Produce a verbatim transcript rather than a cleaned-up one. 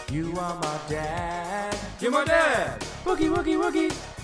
You are my dad. You're my dad. Woogie, woogie, woogie.